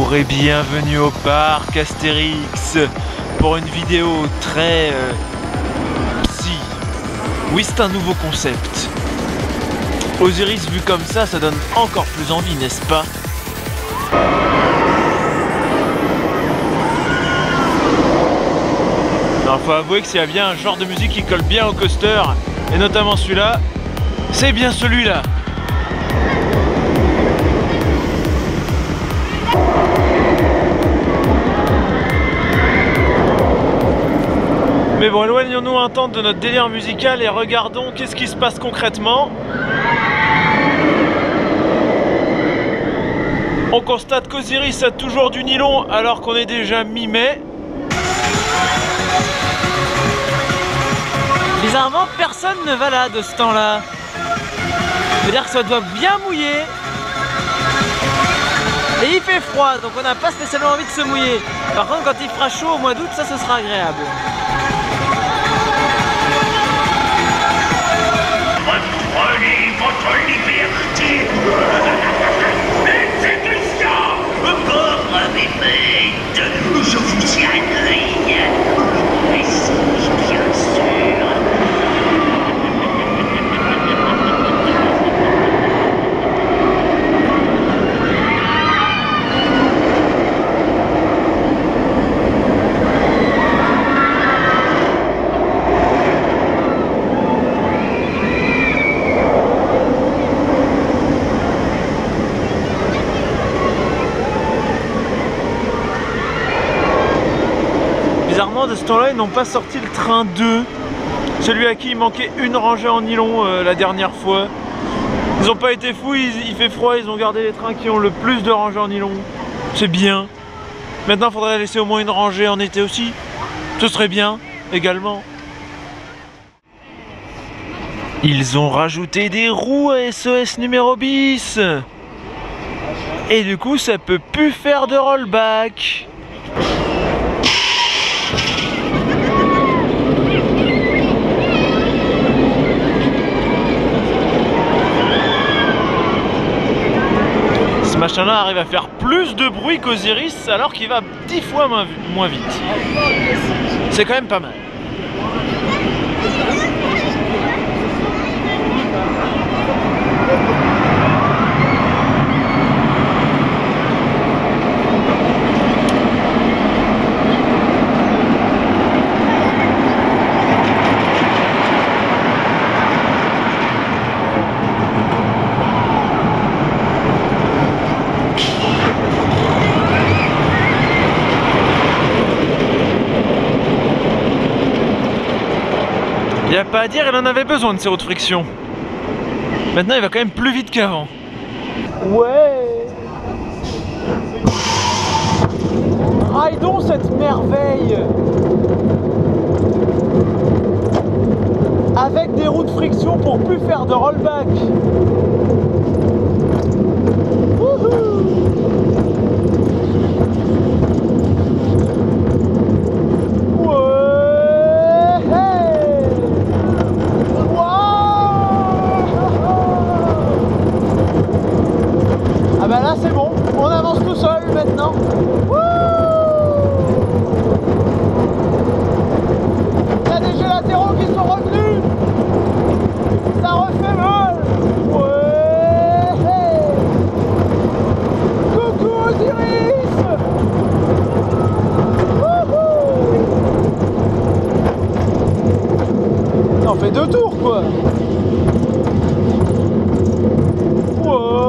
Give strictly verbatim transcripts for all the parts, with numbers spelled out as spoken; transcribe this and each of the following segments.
Bonjour et bienvenue au parc Astérix pour une vidéo très euh, psy. Oui, c'est un nouveau concept. Osiris vu comme ça, ça donne encore plus envie, n'est-ce pas? Alors faut avouer que s'il y a bien un genre de musique qui colle bien au coaster, et notamment celui-là, c'est bien celui-là. Mais bon, éloignons-nous un temps de notre délire musical et regardons qu'est-ce qui se passe concrètement. On constate qu'Osiris a toujours du nylon alors qu'on est déjà mi-mai. Bizarrement, personne ne va là de ce temps-là. Ça veut dire que ça doit bien mouiller. Et il fait froid, donc on n'a pas spécialement envie de se mouiller. Par contre, quand il fera chaud au mois d'août, ça, ce sera agréable. Reprenez votre liberté. Exécution. Pauvre bébête, je vous y accueille. Mais si, bien sûr. Bizarrement, de ce temps-là, ils n'ont pas sorti le train deux. Celui à qui il manquait une rangée en nylon euh, la dernière fois. Ils n'ont pas été fous, il, il fait froid, ils ont gardé les trains qui ont le plus de rangées en nylon. C'est bien. Maintenant, il faudrait laisser au moins une rangée en été aussi. Ce serait bien, également. Ils ont rajouté des roues à S O S numéro bis. Et du coup, ça peut plus faire de rollback. Ce machin-là arrive à faire plus de bruit qu'Osiris alors qu'il va dix fois moins, moins vite. C'est quand même pas mal. Il n'y a pas à dire, il en avait besoin de ces hautes frictions. Maintenant, il va quand même plus vite qu'avant. Ouais. Raidons cette merveille. Avec des roues de friction pour plus faire de rollback. Wouhou. Ah bah là c'est bon, on avance tout seul maintenant. Wouh, il y a des jets latéraux qui sont revenus. Ça refait mal. Ouais. Coucou Osiris. Wouhou. On fait deux tours quoi. Wow.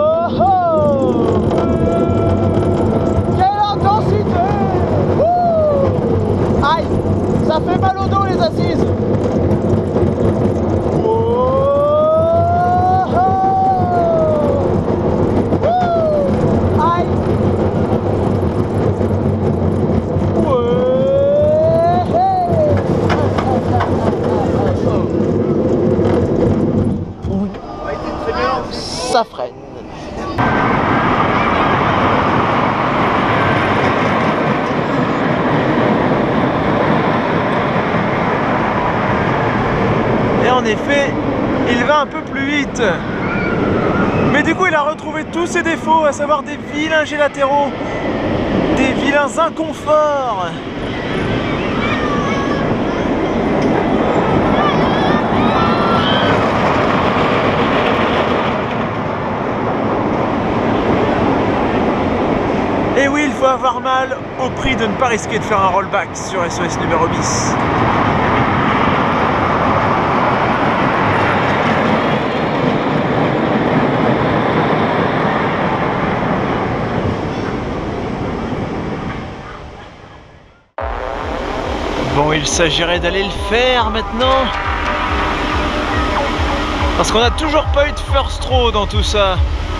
Ça fait mal au dos les assises. Oh, oh. Aïe. Ouais. Ça freine. En effet, il va un peu plus vite. Mais du coup il a retrouvé tous ses défauts, à savoir des vilains jets latéraux, des vilains inconforts. Et oui, il faut avoir mal au prix de ne pas risquer de faire un rollback sur S O S numéro bis. Bon, il s'agirait d'aller le faire maintenant. Parce qu'on n'a toujours pas eu de first throw dans tout ça.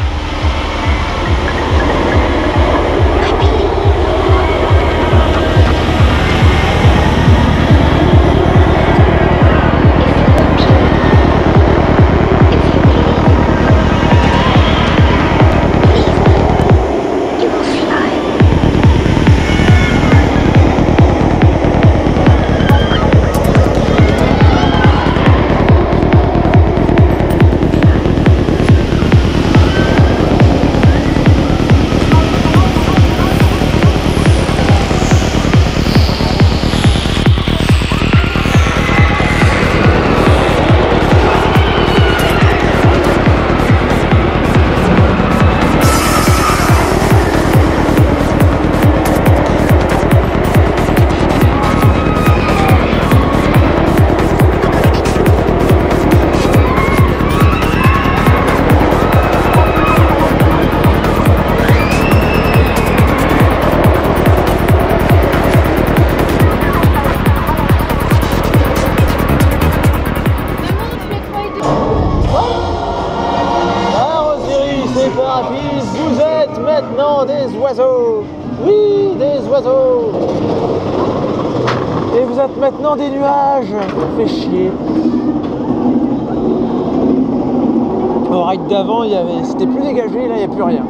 Vous êtes maintenant des oiseaux. Oui, des oiseaux. Et vous êtes maintenant des nuages. Ça fait chier. Au ride d'avant, il y avait, c'était plus dégagé, là il n'y a plus rien.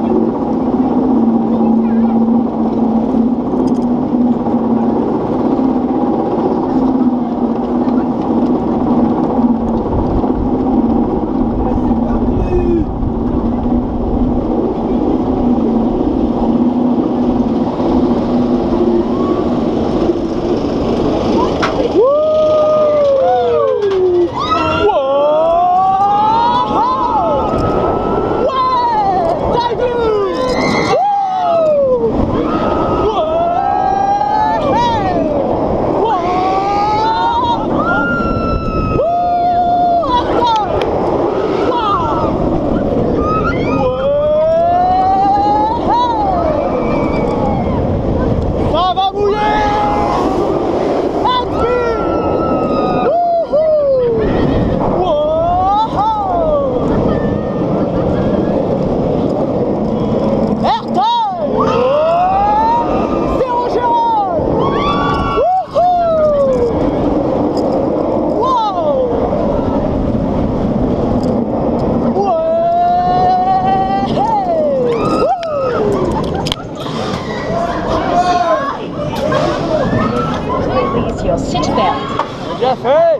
Bien fait.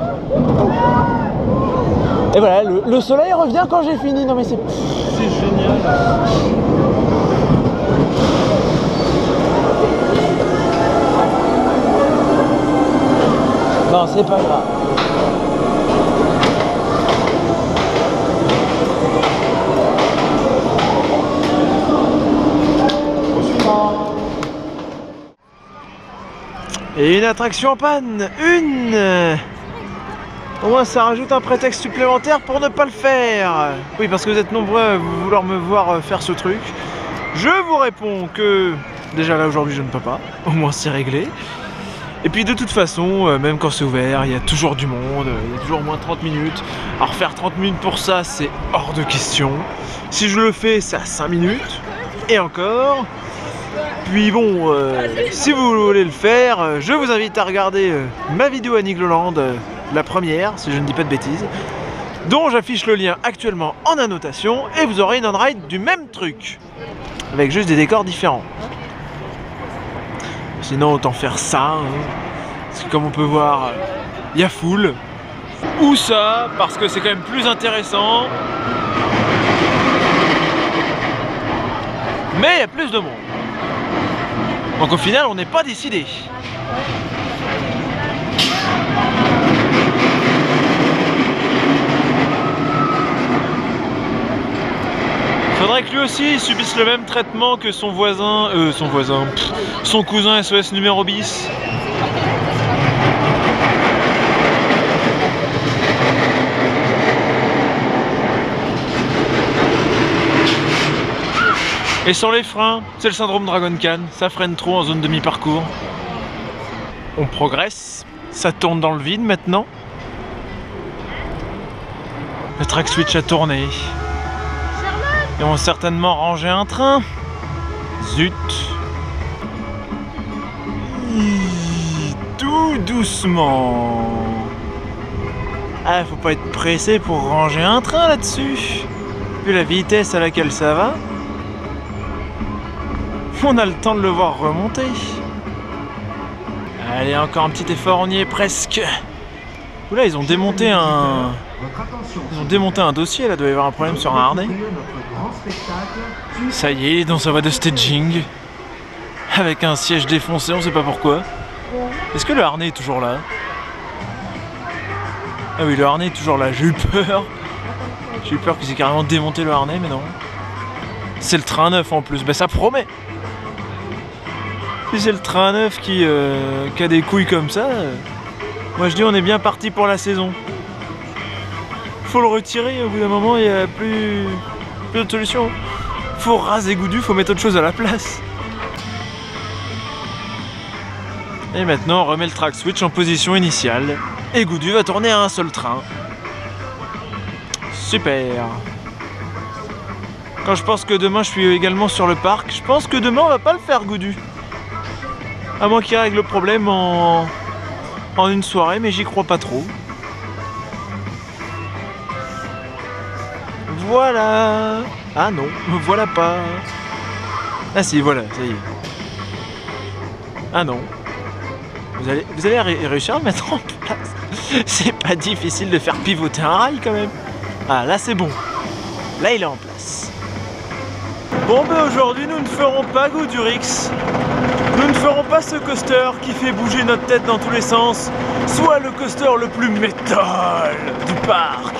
Et voilà, le, le soleil revient quand j'ai fini. Non mais c'est c'est génial. Non, c'est pas grave. Et une attraction en panne, une. Au moins ça rajoute un prétexte supplémentaire pour ne pas le faire. Oui, parce que vous êtes nombreux à vouloir me voir faire ce truc. Je vous réponds que déjà là aujourd'hui je ne peux pas, au moins c'est réglé. Et puis de toute façon, même quand c'est ouvert, il y a toujours du monde, il y a toujours au moins trente minutes. Alors faire trente minutes pour ça, c'est hors de question. Si je le fais, c'est à cinq minutes, et encore. Puis bon, euh, si vous voulez le faire, je vous invite à regarder euh, ma vidéo à Nigloland, euh, la première, si je ne dis pas de bêtises, dont j'affiche le lien actuellement en annotation, et vous aurez une on-ride du même truc, avec juste des décors différents. Sinon, autant faire ça, hein, parce que comme on peut voir, il y a foule. Ou ça, parce que c'est quand même plus intéressant. Mais il y a plus de monde. Donc au final, on n'est pas décidé. Faudrait que lui aussi il subisse le même traitement que son voisin, euh, son voisin, pff, son cousin S O S numéro bis. Et sans les freins, c'est le syndrome Dragon Khan, ça freine trop en zone demi-parcours. On progresse, ça tourne dans le vide maintenant. Le track switch a tourné. Ils vont certainement ranger un train. Zut. Tout doucement. Ah, faut pas être pressé pour ranger un train là-dessus. Vu la vitesse à laquelle ça va, on a le temps de le voir remonter. Allez, encore un petit effort, on y est presque. Oula, ils ont démonté un... Ils ont démonté un dossier, là, doit y avoir un problème sur un harnais. Ça y est, il est dans sa voie de staging. Avec un siège défoncé, on sait pas pourquoi. Est-ce que le harnais est toujours là? Ah oui, le harnais est toujours là, j'ai eu peur. J'ai eu peur qu'ils aient carrément démonté le harnais, mais non. C'est le train neuf en plus, bah ça promet. Si c'est le train neuf qui, euh, qui a des couilles comme ça, euh, moi je dis on est bien parti pour la saison. Faut le retirer, au bout d'un moment il n'y a plus, plus d'autre solution. Faut raser Goudu, faut mettre autre chose à la place. Et maintenant on remet le track switch en position initiale. Et Goudu va tourner à un seul train. Super. Quand je pense que demain je suis également sur le parc, je pense que demain on va pas le faire Goudu. À moins qu'il règle le problème en, en une soirée, mais j'y crois pas trop. Voilà. Ah non, voilà pas. Ah si, voilà, ça y est. Ah non. Vous allez, vous allez ré réussir à le mettre en place. C'est pas difficile de faire pivoter un rail quand même. Ah là c'est bon. Là il est en place. Bon ben aujourd'hui nous ne ferons pas Goudurix. Nous ne ferons pas ce coaster qui fait bouger notre tête dans tous les sens, soit le coaster le plus métal du parc.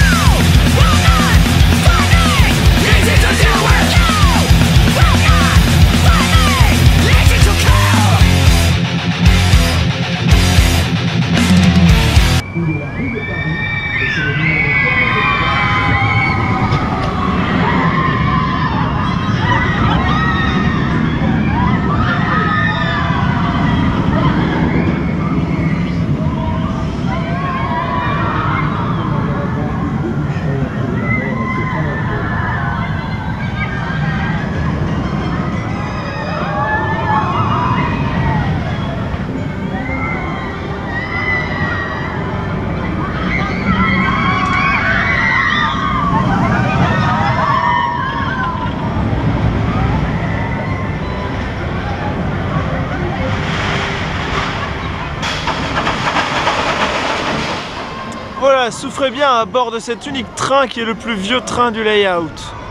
Voilà, souffrez bien à bord de cet unique train qui est le plus vieux train du layout.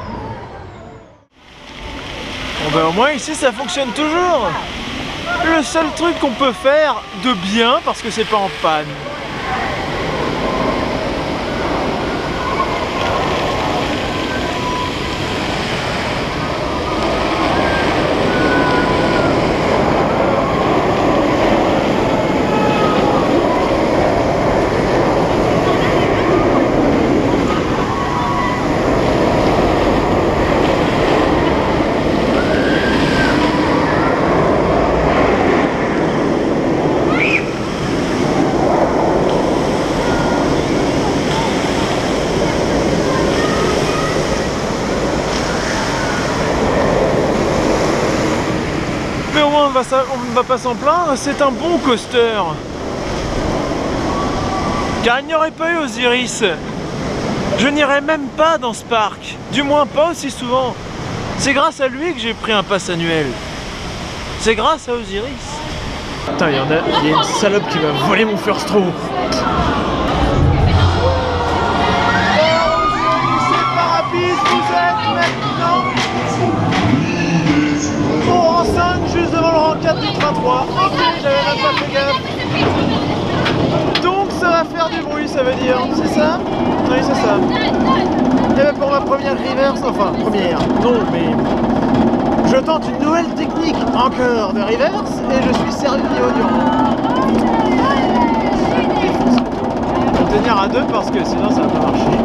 Bon ben au moins ici ça fonctionne toujours. Le seul truc qu'on peut faire de bien, parce que c'est pas en panne. On ne va pas s'en plaindre, c'est un bon coaster. Car il n'y aurait pas eu Osiris, je n'irais même pas dans ce parc. Du moins pas aussi souvent. C'est grâce à lui que j'ai pris un pass annuel. C'est grâce à Osiris. Putain, il y en a, il y a une salope qui va voler mon first row. C'est pas rapide, vous êtes maintenant. droit. Ok, j'avais même pas fait gaffe. Donc ça va faire du bruit, ça veut dire. C'est ça? Oui, c'est ça. Et bien pour ma première reverse, enfin première, non mais je tente une nouvelle technique encore de reverse et je suis servi au durant. Je vais tenir à deux parce que sinon ça va pas marcher.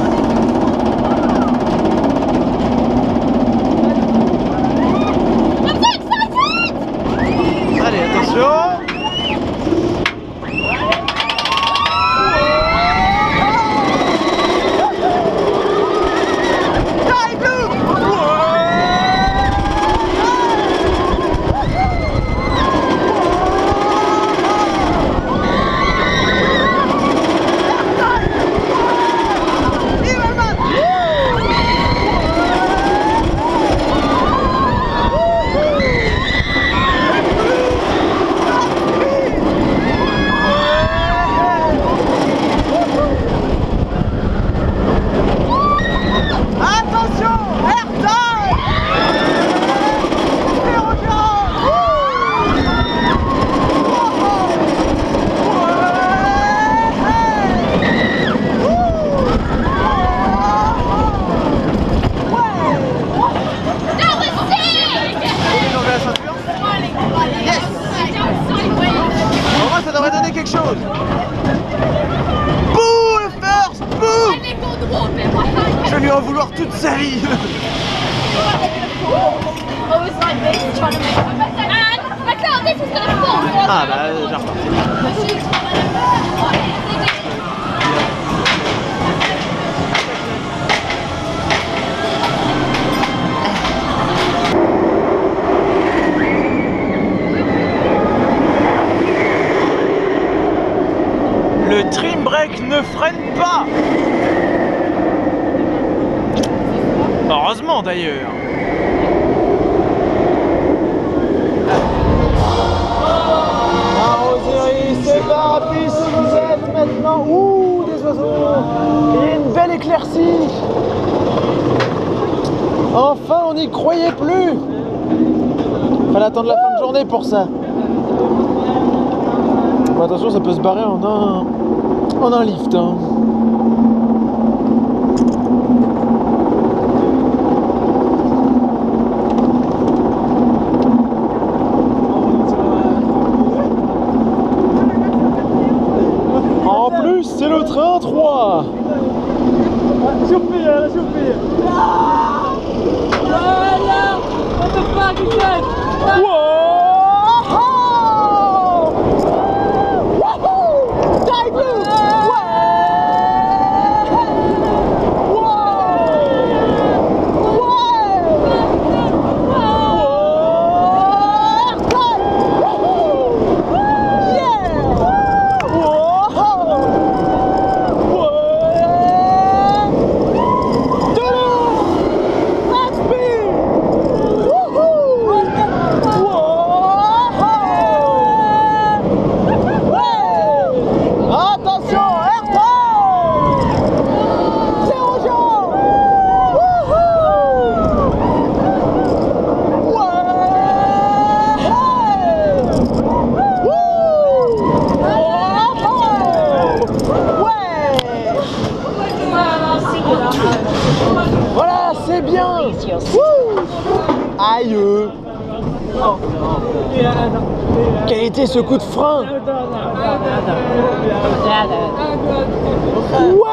Allez, attention! Je vais lui en vouloir toute sa vie. Ah bah j'ai reparti. Le trim break ne freine pas. Heureusement d'ailleurs. Ah Osiris, c'est parti, c'est vous êtes maintenant. Ouh, des oiseaux. Il y a une belle éclaircie. Enfin, on n'y croyait plus. Fallait attendre la fin de journée pour ça. Bon, attention, ça peut se barrer en un, en un lift. Hein. En plus, c'est le train trois. Surpris, la surpris. Voilà, on peut pas, Guillaume. Voilà, c'est bien. Aïe. Quel était ce coup de frein? Ouais.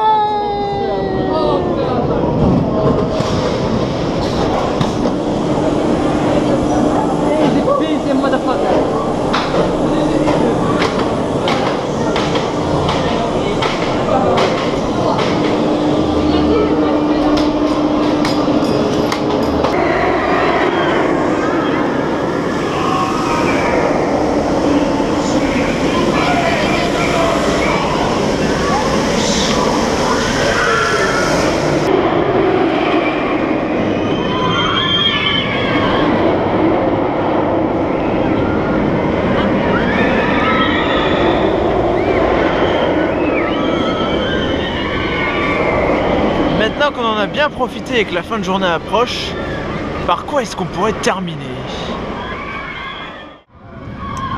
Maintenant qu'on en a bien profité et que la fin de journée approche, par quoi est-ce qu'on pourrait terminer?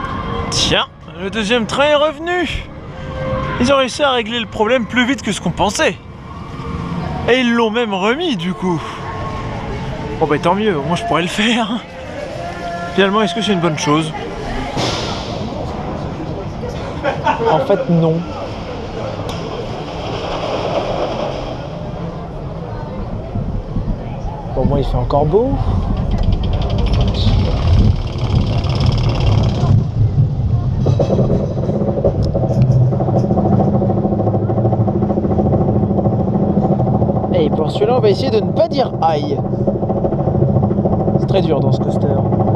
Tiens, le deuxième train est revenu. Ils ont réussi à régler le problème plus vite que ce qu'on pensait. Et ils l'ont même remis du coup. Bon bah tant mieux, au moins je pourrais le faire. Finalement, est-ce que c'est une bonne chose? En fait, non. Bon, moi il fait encore beau. Et pour celui-là, on va essayer de ne pas dire aïe. C'est très dur dans ce coaster.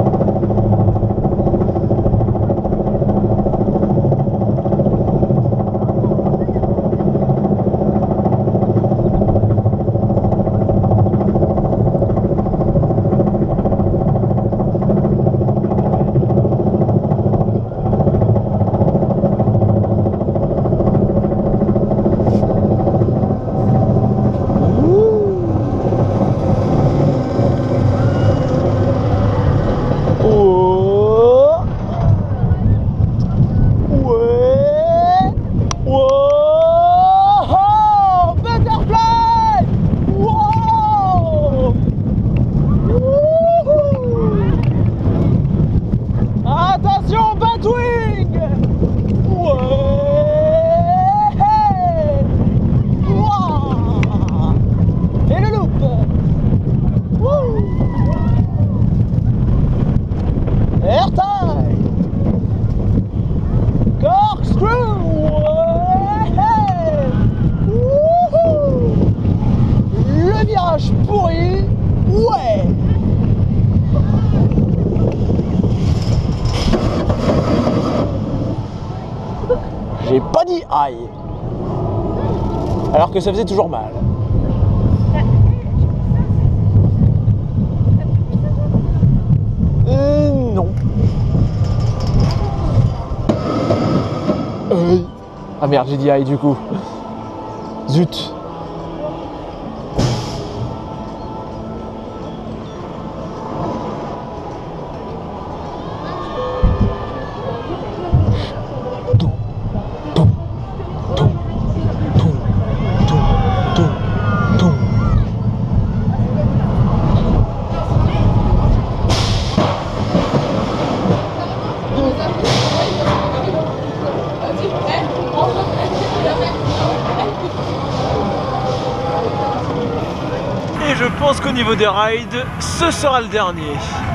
Pourri, ouais. J'ai pas dit aïe. Alors que ça faisait toujours mal. Euh, non. Euh... Ah merde, j'ai dit aïe du coup. Zut. Et je pense qu'au niveau des rides, ce sera le dernier.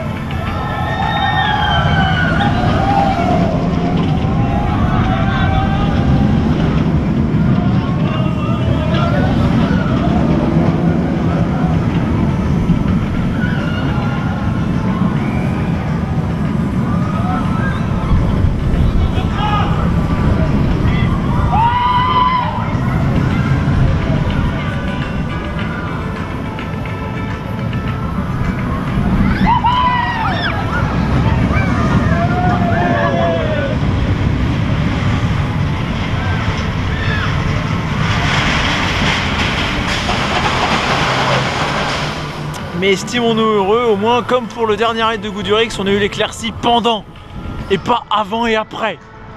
Mais estimons-nous heureux, au moins comme pour le dernier raid de Goudurix, on a eu l'éclaircie pendant et pas avant et après.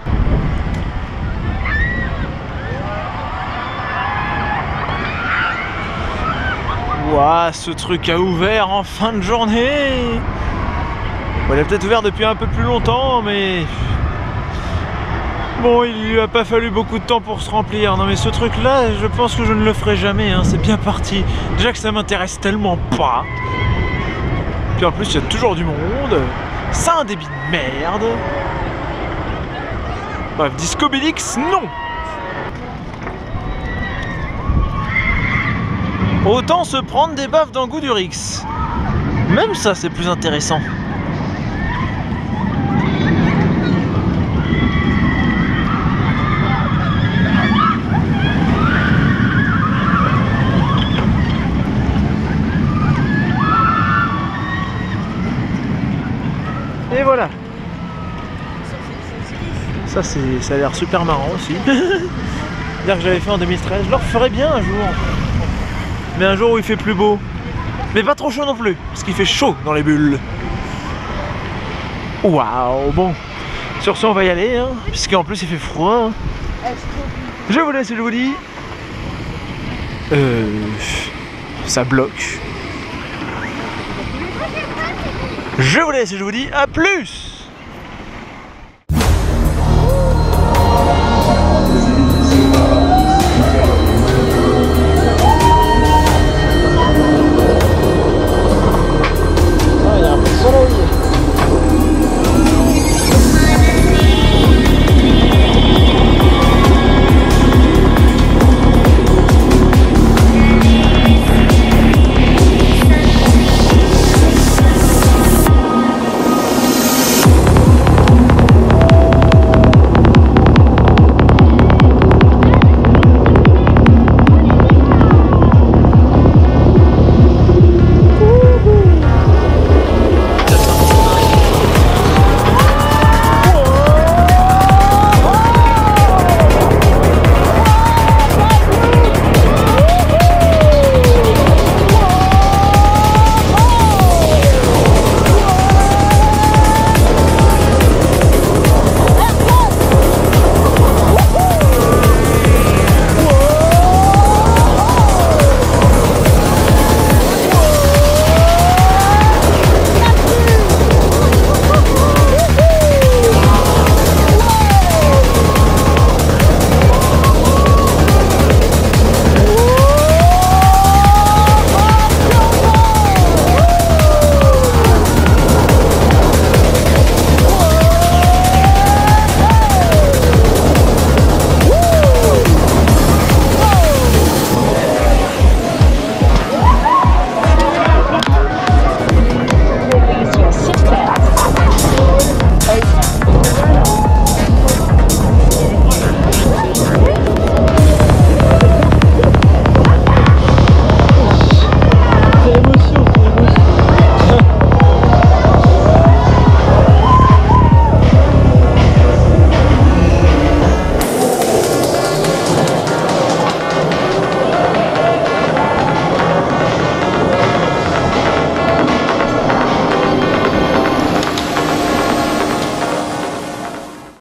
Ouah, ce truc a ouvert en fin de journée. Bon, il a peut-être ouvert depuis un peu plus longtemps, mais bon, il lui a pas fallu beaucoup de temps pour se remplir. Non mais ce truc là, je pense que je ne le ferai jamais, hein. C'est bien parti. Déjà que ça m'intéresse tellement pas. Puis en plus il y a toujours du monde. Ça a un débit de merde. Bref, Disco Bélix, non. Autant se prendre des baffes dans Goudurix. Même ça c'est plus intéressant. Et voilà. Ça, c'est, ça a l'air super marrant aussi. Dire que j'avais fait en deux mille treize. Je le referai bien un jour. Mais un jour où il fait plus beau. Mais pas trop chaud non plus. Parce qu'il fait chaud dans les bulles. Waouh. Bon. Sur ce, on va y aller, hein, puisqu'en plus il fait froid. Je vous laisse et je vous dis... Euh... Ça bloque. Je vous laisse et je vous dis à plus.